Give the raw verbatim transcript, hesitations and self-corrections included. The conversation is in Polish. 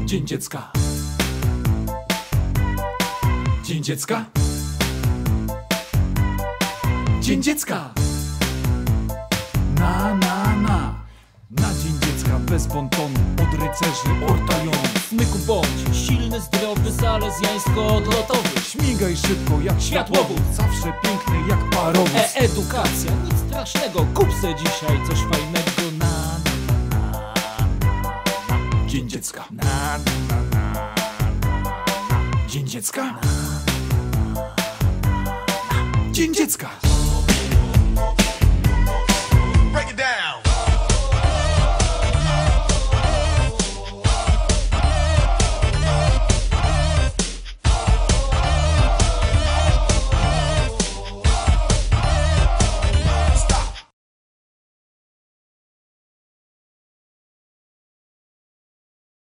Dzień dziecka. Dzień dziecka. Dzień dziecka. Na, na, na. Na dzień dziecka bez bontonu, od rycerzy ortalionu. Smyku bądź silny, zdrowy, salezjańsko-odlotowy. Śmigaj szybko jak światłowód, zawsze piękny jak parowóz. E-edukacja, nic strasznego, kup se dzisiaj coś fajnego. Na, na, na, na, na. Dzień dziecka. Na, na, na, na, na. Dzień dziecka. Dzień dziecka. Break it down.